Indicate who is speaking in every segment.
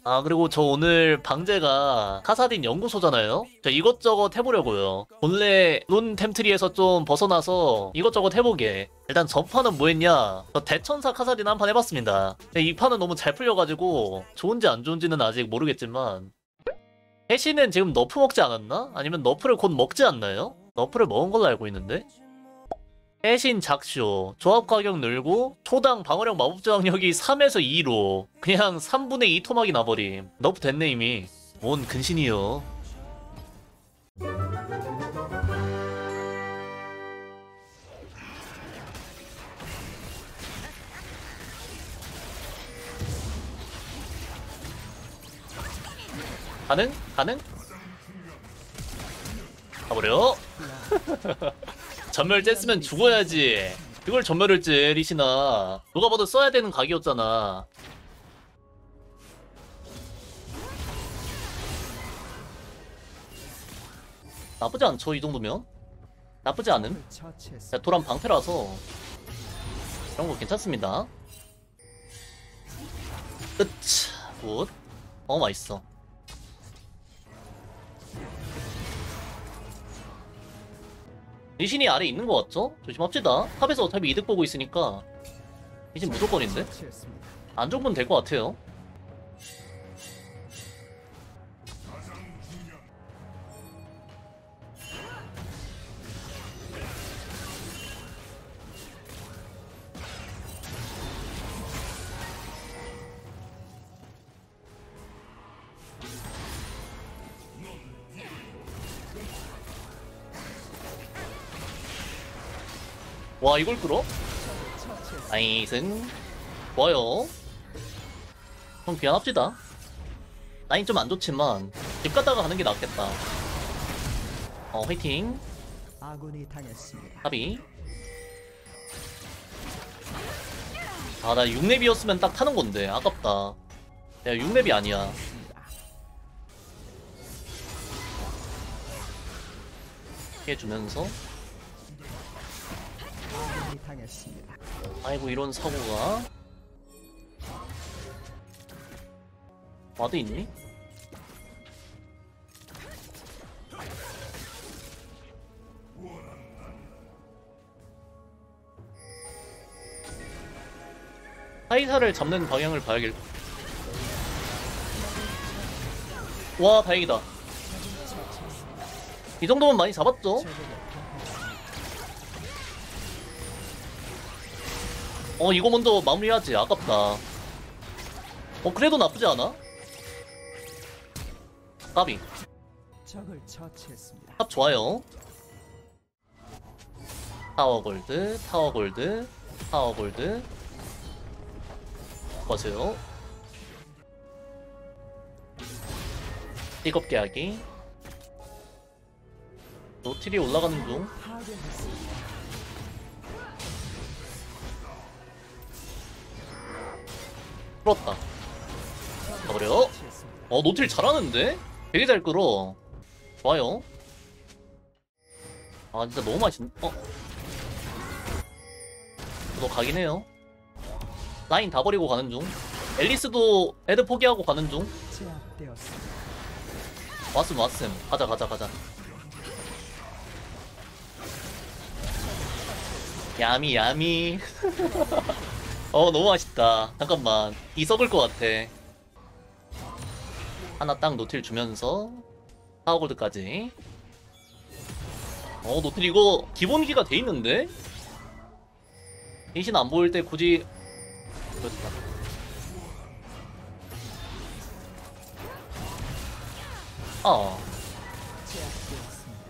Speaker 1: 아, 그리고 저 오늘 방제가 카사딘 연구소잖아요? 저 이것저것 해보려고요. 본래 룬 템트리에서 좀 벗어나서 이것저것 해보게. 일단 전판은 뭐 했냐? 저 대천사 카사딘 한 판 해봤습니다. 근데 이 판은 너무 잘 풀려가지고 좋은지 안 좋은지는 아직 모르겠지만 해시는 지금 너프 먹지 않았나? 아니면 너프를 곧 먹지 않나요? 너프를 먹은 걸로 알고 있는데? 해신 작쇼 조합 가격 늘고 초당 방어력 마법 저항력이 3에서 2로 그냥 3분의 2 토막이 나버림. 너프 됐네 이미. 뭔 근신이요. 가능? 가능? 가버려. 전멸 쬐으면 죽어야지. 이걸 전멸을 쬐 리시나. 누가 봐도 써야 되는 각이었잖아. 나쁘지 않죠 이 정도면? 나쁘지 않음. 자, 도란 방패라서 이런 거 괜찮습니다. 으차 굿. 맛있어. 리신이 아래 있는 거 같죠? 조심합시다. 탑에서 어차피 이득 보고 있으니까 리신 무조건인데? 안 죽으면 될 것 같아요. 와 이걸 끌어? 나이스. 좋아요. 그럼 귀환합시다. 라인 좀 안 좋지만 집 갔다가 가는 게 낫겠다. 화이팅.
Speaker 2: 아군이 당했습니다.
Speaker 1: 합이. 아, 나 6렙이었으면 딱 타는 건데 아깝다. 내가 6렙이 아니야. 피해주면서.
Speaker 2: 아군이 당했습니다.
Speaker 1: 아이고 이런 사고가. 와드 있니? 카이사를 잡는 방향을 봐야겠. 와 다행이다. 이 정도면 많이 잡았죠? 이거 먼저 마무리해야지. 아깝다. 그래도 나쁘지 않아? 까비.
Speaker 2: 적을 처치했습니다.
Speaker 1: 탑 좋아요. 타워 골드, 타워 골드, 타워 골드. 보세요. 뜨겁게 하기. 노틸이 올라가는 중. 풀었다. 가버려. 노틸 잘하는데? 되게 잘 끌어. 좋아요. 아 진짜 너무 맛있네. 너 가긴 해요. 라인 다 버리고 가는 중. 앨리스도 애드 포기하고 가는 중.
Speaker 2: 제압되었습니다.
Speaker 1: 왔음. 가자. 야미. 너무 맛있다. 잠깐만. 이 썩을 것 같아. 하나 딱 노틸 주면서 파워골드까지. 노틸 이거 기본기가 돼 있는데? 대신 안 보일 때 굳이. 그렇다.
Speaker 2: 제압되었습니다.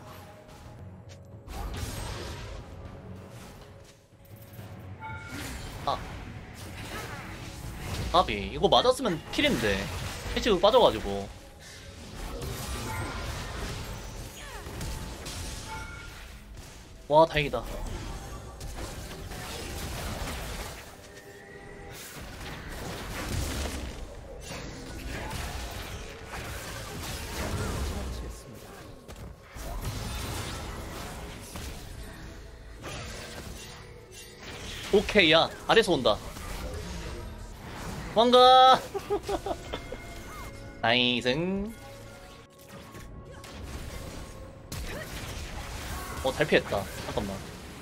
Speaker 1: 까비. 이거 맞았으면 킬인데. 패치가 빠져가지고. 와 다행이다.
Speaker 2: 처치했습니다.
Speaker 1: 오케이. 야 아래서 온다. 도망가. 나이승. 잘 피했다. 잠깐만.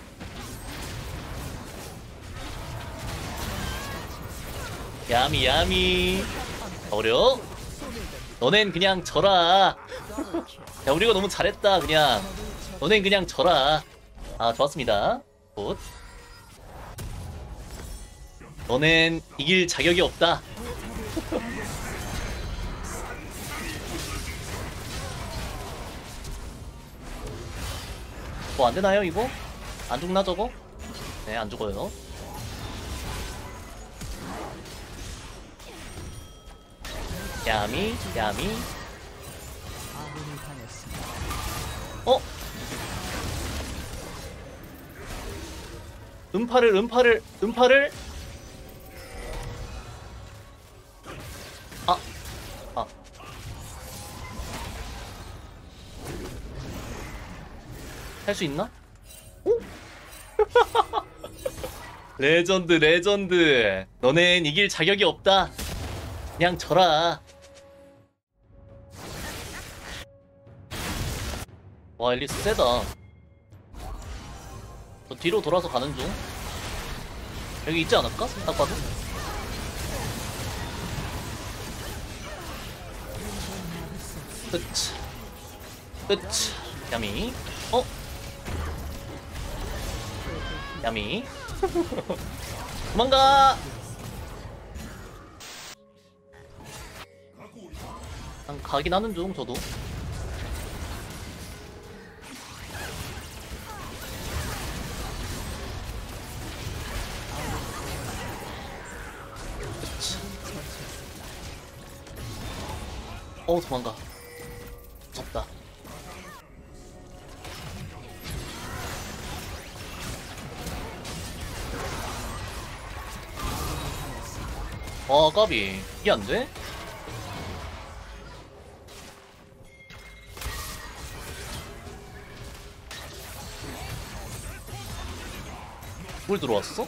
Speaker 1: 야미 야미. 어려. 너넨 그냥 져라. 야, 우리가 너무 잘했다. 그냥 너넨 그냥 져라. 아, 좋았습니다. 굿. 너넨 이길 자격이 없다. 뭐 안되나요 이거? 안 죽나 저거? 네, 안 죽어요. 야미 야미.
Speaker 2: 아군이 당했습니다.
Speaker 1: 어? 음파를 아, 아. 할 수 있나? 오? 레전드. 너넨 이길 자격이 없다. 그냥 져라. 와, 앨리스 세다. 저 뒤로 돌아서 가는 중. 여기 있지 않을까? 딱 봐도. 끝. 야미. 야미. 도망가. 난 가긴 하는 중, 저도. 도망가. 무섭다. 까비. 이게 안 돼? 뭘 들어왔어?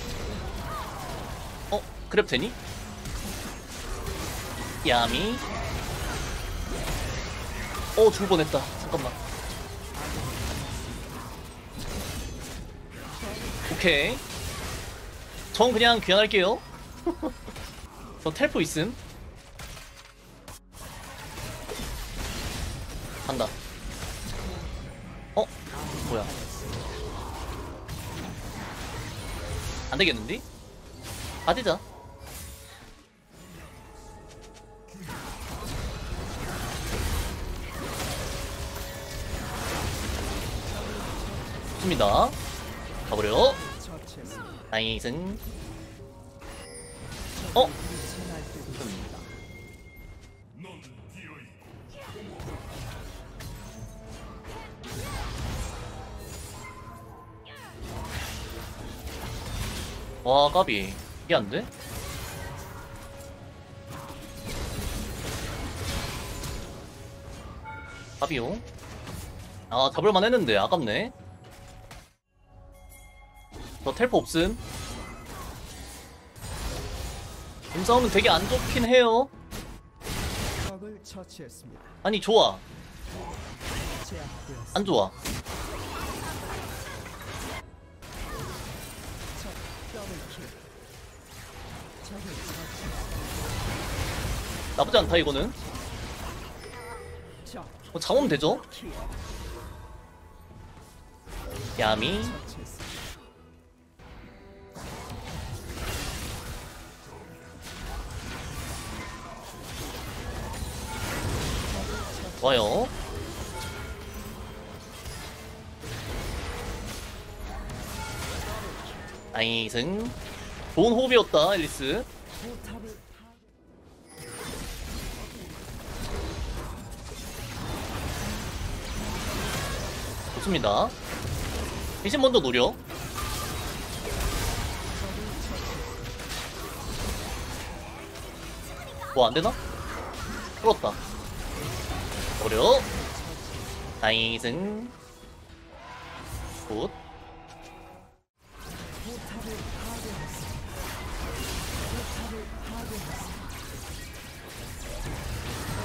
Speaker 1: 그랩 되니? 야미. 죽을 뻔했다. 잠깐만. 오케이. 전 그냥 귀환할게요. 저 텔포 있음. 간다. 뭐야. 안 되겠는데? 빠지자. 좋습니다. 가버려. 나이승. 와, 까비. 이게 안 돼? 까비요. 아, 잡을만 했는데 아깝네. 저 텔포 없음. 임싸움은 되게 안 좋긴 해요.
Speaker 2: 적을 처치했습니다.
Speaker 1: 아니, 좋아.
Speaker 2: 제압되었습니다.
Speaker 1: 안 좋아.
Speaker 2: 더블킬. 적을 처치했습니다.
Speaker 1: 나쁘지 않다 이거는.
Speaker 2: 적
Speaker 1: 잡으면 되죠.
Speaker 2: 킬.
Speaker 1: 야미.
Speaker 2: 처치했습니다.
Speaker 1: 좋아요. 나이승. 좋은 호흡이었다 앨리스.
Speaker 2: 포탑을
Speaker 1: 좋습니다. 대신 먼저 노려. 뭐 안되나? 풀었다. 어려. 나이승. 굿.
Speaker 2: 포탑을 파괴했습니다. 포탑을 파괴했습니다.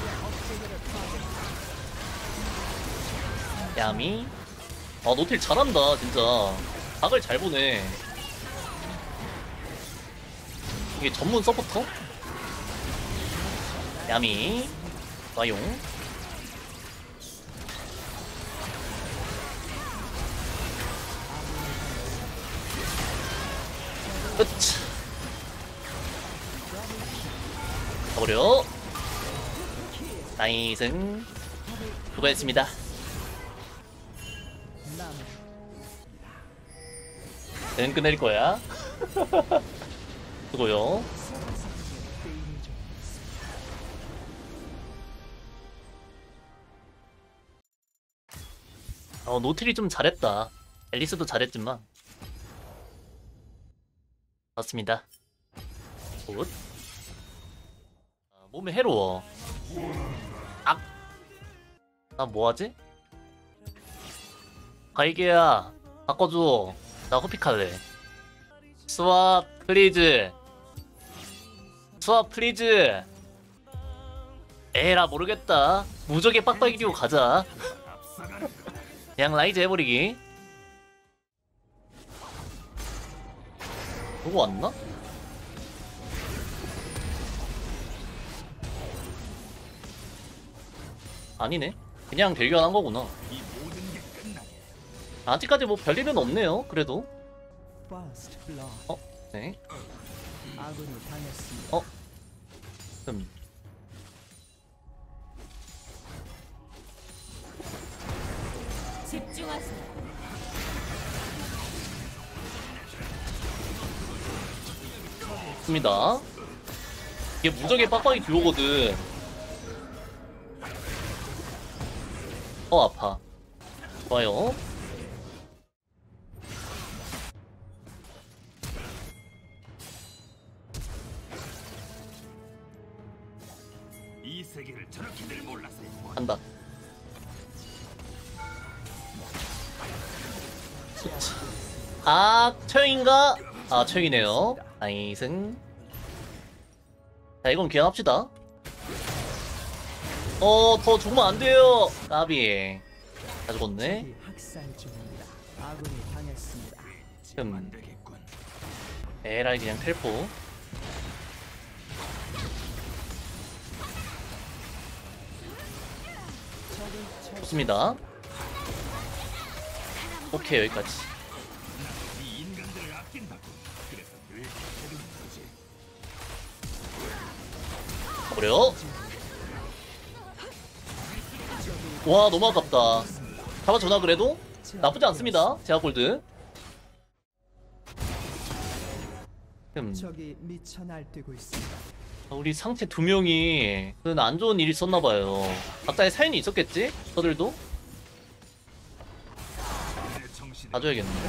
Speaker 1: 야미. 아 노틸 잘한다 진짜. 각을 잘 보네. 이게 전문 서포터? 야미 와용. 으차 가버려. 나이승 수고했습니다. 는 끝낼 거야. 수고요. 노틸이 좀 잘했다. 앨리스도 잘했지만. 맞습니다. 굿. 몸에 해로워. 악. 나 뭐하지? 가이게야 바꿔줘. 나 호픽할래. 스왑 플리즈. 스왑 플리즈. 에라 모르겠다. 무적에 빡빡이 끼고 가자. 그냥 라이즈 해버리기. 누구 왔나? 아니네. 그냥 별교환한 거구나. 아직까지 뭐 별일은 없네요. 그래도. 네.
Speaker 2: 아군이 당했습니다.
Speaker 3: 집중하세요.
Speaker 1: 좋습니다. 이게 무적의 빡빡이 듀오거든. 아파. 좋아요.
Speaker 4: 이 세계를 저렇게들 몰랐어요.
Speaker 1: 한다. 아, 처형인가? 아, 처형이네요. 나이승. 자, 이건 기한합시다. 더 죽으면 안 돼요. 까비. 다 죽었네.
Speaker 2: 적이 학살 중입니다. 아군이 당했습니다.
Speaker 4: 안 되겠군.
Speaker 1: 에라이 그냥 텔포. 좋습니다. 오케이, 여기까지.
Speaker 4: 이 인간들을 아낀다고. 그래서 늘 해두는 거지.
Speaker 1: 가버려. 와, 너무 아깝다. 잡아주나 그래도? 나쁘지 않습니다. 제아골드.
Speaker 2: 적이 미쳐 날뛰고 있습니다.
Speaker 1: 우리 상체 두 명이 안 좋은 일이 있었나봐요. 각자의 사연이 있었겠지? 저들도?
Speaker 4: 내 정신을
Speaker 1: 봐줘야겠는데?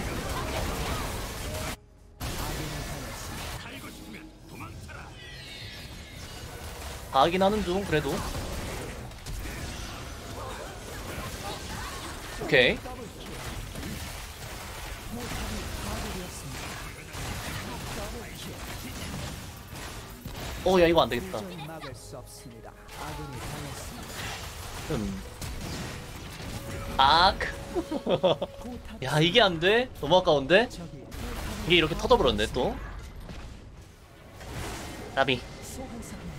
Speaker 4: 살고 싶으면 도망쳐라.
Speaker 1: 봐하긴 하는 중, 그래도. 오케이. 야, 이거 안 되겠다.
Speaker 2: 도저히 막을 수 없습니다. 아군이 당했습니다.
Speaker 1: 야, 이게 안 돼? 너무 아까운데?
Speaker 2: 적이
Speaker 1: 이게 이렇게 터져버렸네, 또. 나비.
Speaker 2: 소환사가